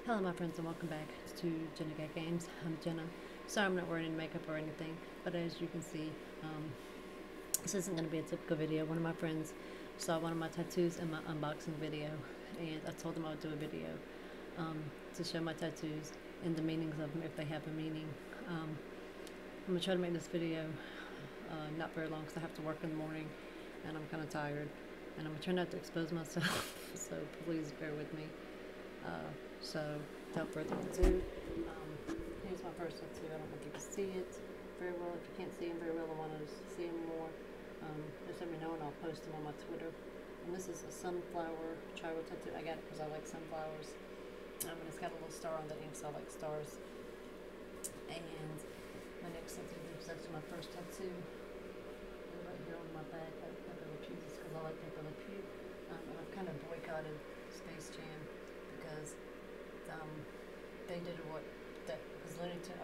Hello my friends and welcome back to Jenna Gat Games. I'm Jenna. Sorry I'm not wearing any makeup or anything, but as you can see, this isn't going to be a typical video. One of my friends saw one of my tattoos in my unboxing video, and I told them I would do a video to show my tattoos and the meanings of them if they have a meaning. I'm going to try to make this video not very long because I have to work in the morning and I'm kind of tired, and I'm going to try not to expose myself, so please bear with me. So, without further ado, here's my first tattoo. I don't know if you can see it very well. If you can't see them very well and want to see them more, just let me know and I'll post them on my Twitter. And this is a sunflower tribal tattoo. I got it because I like sunflowers. And it's got a little star on the ink, so I like stars. And my next tattoo is actually my first tattoo. Right here on my back, I have Pepe Le Pew just because I like Pepe Le Pew. And I've kind of boycotted Space Jam because they did what that because Looney Tunes,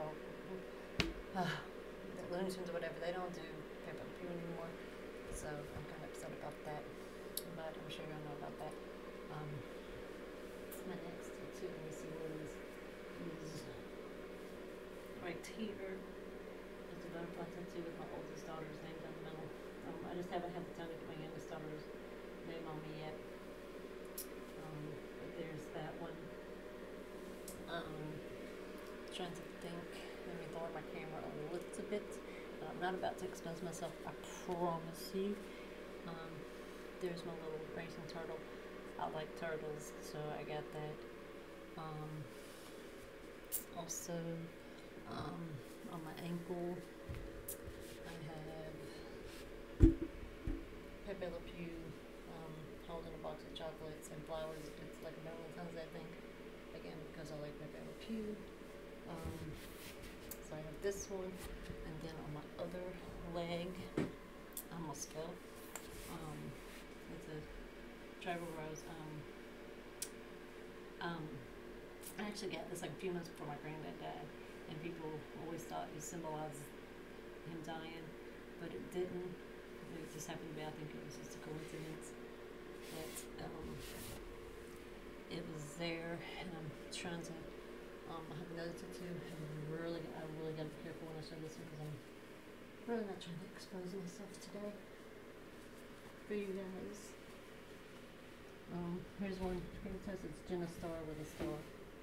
the Looney Tunes or whatever, they don't do Pepe Le Pew anymore. So I'm kind of upset about that, but I'm sure y'all know about that. My next tattoo, let me see what it is right here. It's a butterfly tattoo with my oldest daughter's name down the middle. I just haven't had the time to get my youngest daughter's name on me yet. But there's that one. Trying to think. Let me lower my camera a little bit. I'm not about to expose myself, I promise you. There's my little racing turtle. I like turtles, so I got that. Also, on my ankle, I have Pepe Le Pew holding a box of chocolates and flowers. It's like Valentine's, I think. Again, because I like Pepe Le Pew. So I have this one, and then on my other leg, I almost fell. It's a tribal rose. I actually got this like a few months before my granddad died, and people always thought it symbolized him dying, but it didn't. It just happened to be, I think it was just a coincidence that it was there, and I'm trying to, I have another tattoo. I really gotta be careful when I show this one because I'm really not trying to expose myself today for you guys. Here's one. Here it says it's Jenna Star with a star.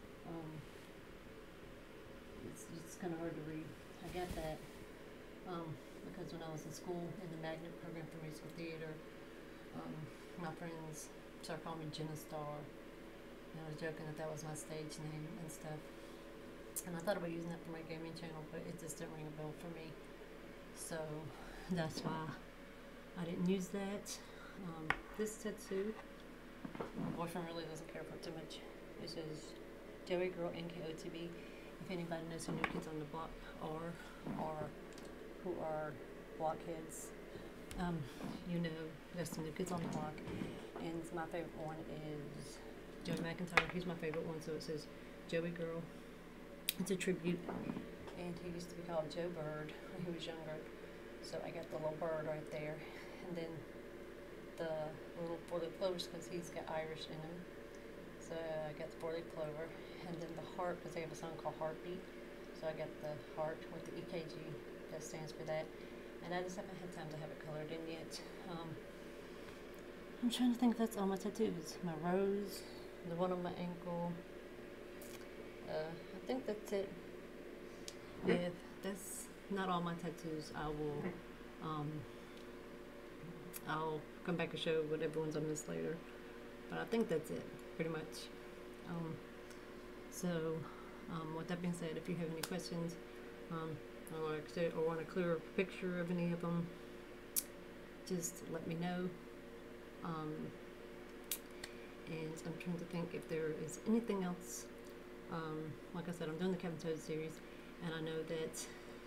It's kind of hard to read. I got that because when I was in school in the magnet program for musical theater, my friends started calling me Jenna Star. And I was joking that was my stage name and stuff. And I thought about using that for my gaming channel, but it just didn't ring a bell for me. So that's why I didn't use that. This tattoo, my boyfriend really doesn't care for it too much. It says Joey Girl NKOTB. If anybody knows who New Kids on the Block are, or who are blockheads, you know there's some New Kids on the Block. And my favorite one is Joey McIntyre. He's my favorite one, so it says Joey Girl. It's a tribute, and he used to be called Joe Bird when he was younger. So I got the little bird right there, and then the little four-leaf clovers because he's got Irish in him. So I got the four-leaf clover, and then the heart because they have a song called Heartbeat. So I got the heart with the EKG that stands for that. And I just haven't had time to have it colored in yet. I'm trying to think if that's all my tattoos. My rose, the one on my ankle. I think that's it. If that's not all my tattoos, I'll come back and show whatever ones I missed later. But I think that's it, pretty much. With that being said, if you have any questions, or want a clearer picture of any of them, just let me know. And I'm trying to think if there is anything else. Like I said, I'm doing the Kevin Toad series, and I know that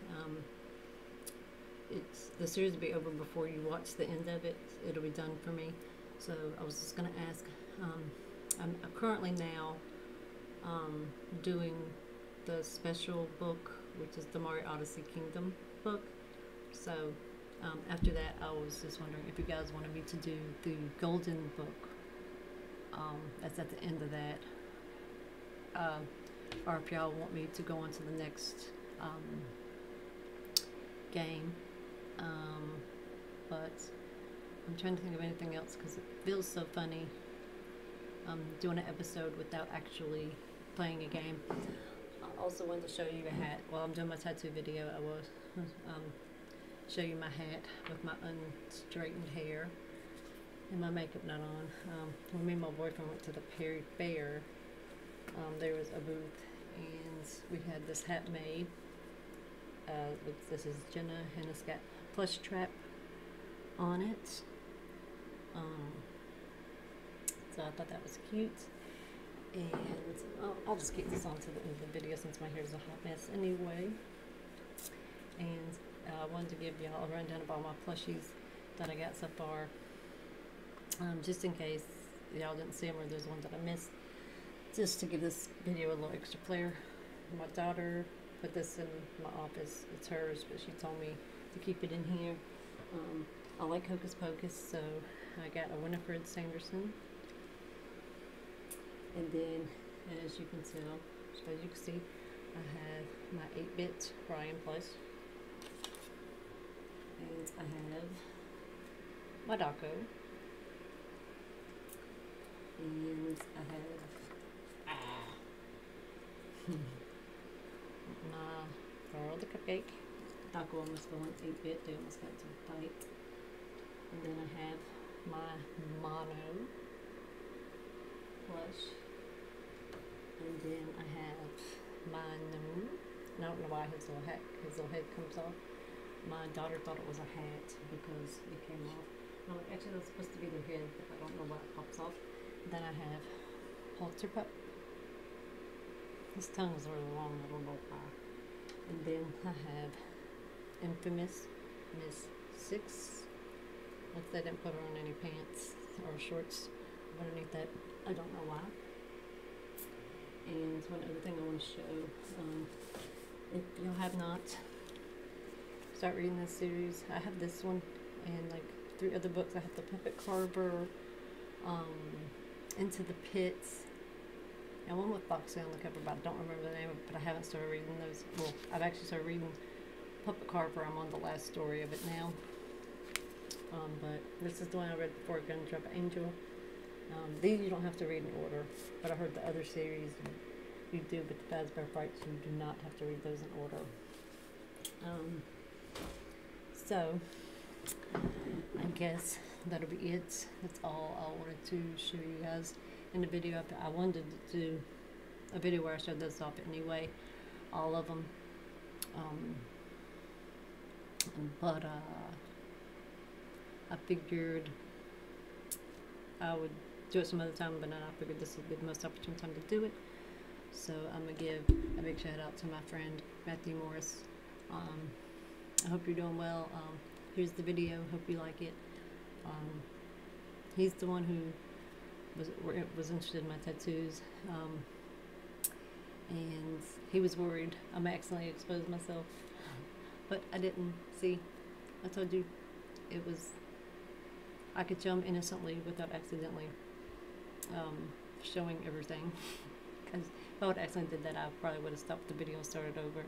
the series will be over before you watch the end of it. It'll be done for me. So I was just going to ask, I'm currently now doing the special book, which is the Mario Odyssey Kingdom book. So after that, I was just wondering if you guys wanted me to do the Golden book. That's at the end of that. or if y'all want me to go on to the next game. But I'm trying to think of anything else because it feels so funny doing an episode without actually playing a game. I also wanted to show you a hat. While I'm doing my tattoo video, I will show you my hat with my unstraightened hair and my makeup not on. When me and my boyfriend went to the Perry Fair, there was a booth and we had this hat made. This is Jenna and it's got plush trap on it. So I thought that was cute. And I'll just keep this on to the end of the video since my hair's a hot mess anyway. And I wanted to give y'all a rundown of all my plushies that I got so far. Just in case y'all didn't see them or there's one that I missed. Just to give this video a little extra flair. My daughter put this in my office. It's hers, but she told me to keep it in here. I like Hocus Pocus, so I got a Winifred Sanderson. And then, as you can tell, as you can see, I have my 8-bit Ryan plush. And I have my Daco. And I have my Carl the Cupcake. Daco almost going 8-bit, they almost got too tight. And then I have my Mono plush. And then I have my Noon. I don't know why his little head comes off. My daughter thought it was a hat because it came off. No, actually that's supposed to be their head, but I don't know why it pops off. Then I have Halter Pup. His tongue is really long, I don't know why. And then I have Infamous Miss 6. If they didn't put her on any pants or shorts underneath that, I don't know why. And one other thing I want to show, if you have not start reading this series, I have this one and like 3 other books. I have the Puppet Carver, Into the Pits, and one with Foxy on the cover, but I don't remember the name of it, but I haven't started reading those. Well, I've actually started reading Puppet Carver. I'm on the last story of it now. But this is the one I read before, Gundrop Angel. These you don't have to read in order, but I heard the other series you do, but the Fazbear Frights you do not have to read those in order. So I guess that'll be it. That's all I wanted to show you guys in the video. I wanted to do a video where I showed this off anyway, all of them. But I figured I would do it some other time, but then I figured this would be the most opportune time to do it. So I'm going to give a big shout out to my friend Matthew Morris. I hope you're doing well. Here's the video. Hope you like it. He's the one who was interested in my tattoos. And he was worried I might accidentally expose myself. But I didn't. See, I told you it was, I could show him innocently without accidentally showing everything. Because if I would accidentally did that, I probably would have stopped the video and started over.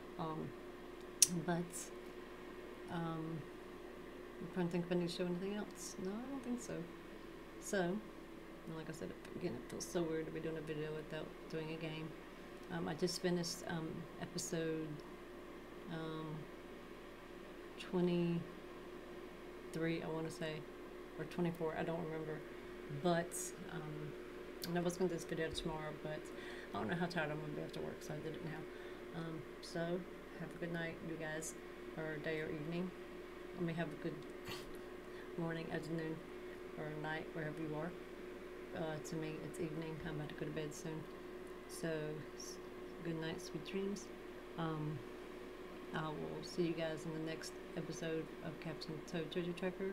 I'm trying to think if I need to show anything else. No, I don't think so. So, like I said, again, it feels so weird to be doing a video without doing a game. I just finished episode 23, I want to say, or 24, I don't remember. But, and I was going to do this video tomorrow, but I don't know how tired I'm going to be after work, so I did it now. So, have a good night, you guys, or day or evening. Let me have a good morning, afternoon, or night, wherever you are. To me, it's evening. I'm about to go to bed soon. So, good night, sweet dreams. I will see you guys in the next episode of Captain Toad Treasure Tracker.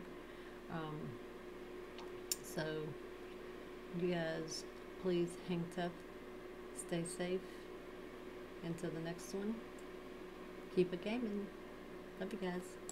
So, you guys, please hang tough, stay safe. Until the next one, keep it gaming. Love you guys.